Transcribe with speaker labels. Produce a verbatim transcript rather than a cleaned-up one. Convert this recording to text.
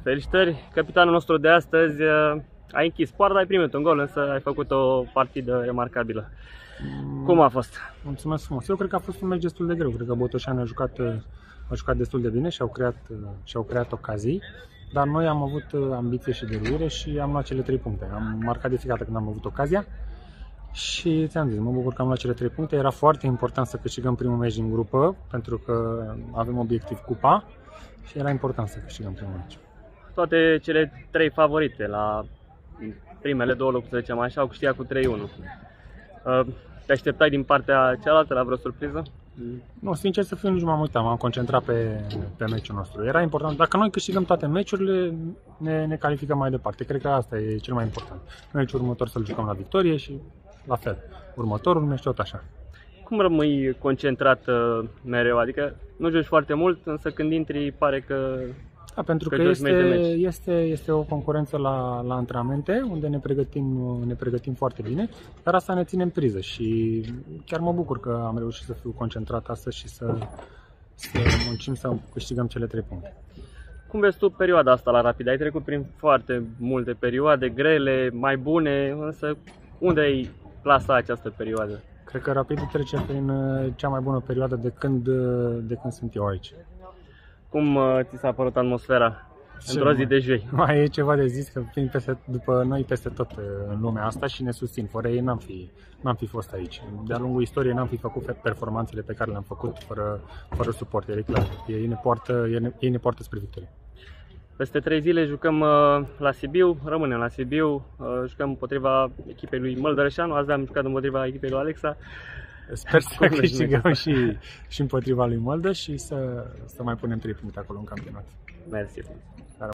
Speaker 1: Felicitări, capitanul nostru de astăzi. Ai închis poarta, ai primit un gol, însă ai făcut o partidă remarcabilă. Cum a fost?
Speaker 2: Mulțumesc frumos. Eu cred că a fost un meci destul de greu. Cred că Botoșani a jucat, a jucat destul de bine și au creat, și au creat ocazii. Dar noi am avut ambiție și dăruire și am luat cele trei puncte. Am marcat de fiecare dată când am avut ocazia. Și ți-am zis, mă bucur că am luat cele trei puncte. Era foarte important să câștigăm primul meci din grupă, pentru că avem obiectiv cupa și era important să câștigăm primul meci.
Speaker 1: Toate cele trei favorite la primele două locuri, să zicem așa, au câștigat cu trei unu. Te așteptai din partea cealaltă la vreo surpriză?
Speaker 2: Nu, sincer să fiu, nici nu m-am uitat, m-am concentrat pe, pe meciul nostru. Era important, dacă noi câștigăm toate meciurile, ne, ne calificăm mai departe. Cred că asta e cel mai important. Meciul următor să-l jucăm la victorie și la fel, următorul meci tot așa.
Speaker 1: Cum rămâi concentrat mereu? Adică nu joci foarte mult, însă când intri pare că...
Speaker 2: Da, pentru că, că este, este, este o concurență la, la antrenamente, unde ne pregătim, ne pregătim foarte bine, dar asta ne ține în priză și chiar mă bucur că am reușit să fiu concentrat astăzi și să, să muncim să câștigăm cele trei puncte.
Speaker 1: Cum vezi tu perioada asta la Rapid? Ai trecut prin foarte multe perioade grele, mai bune, însă unde ai plasa această perioadă?
Speaker 2: Cred că Rapid trece prin cea mai bună perioadă de când, de când sunt eu aici.
Speaker 1: Cum uh, ți s-a părut atmosfera într-o zi de joi?
Speaker 2: Mai e ceva de zis, că vin peste, după noi peste tot în lumea asta și ne susțin. Fără ei n-am fi, n-am fi fost aici. De-a lungul istoriei n-am fi făcut performanțele pe care le-am făcut fără, fără suporteri, e clar. Ei ne poartă, ei ne, ei ne poartă spre victorie.
Speaker 1: Peste trei zile jucăm uh, la Sibiu, rămânem la Sibiu, uh, jucăm împotriva echipei lui Măldărășanu, azi am jucat împotriva echipei lui Alexa.
Speaker 2: Sper să câștigăm și, și împotriva lui Măldă și să, să mai punem trei puncte acolo în campionat.
Speaker 1: Mersi.